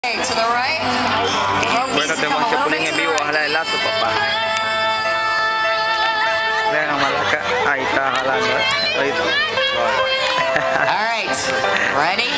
To the right. Bueno, tenemos que poner en vivo, ojalá el lazo, papá. Vean a Malaca, ahí está jalando. All right, ready?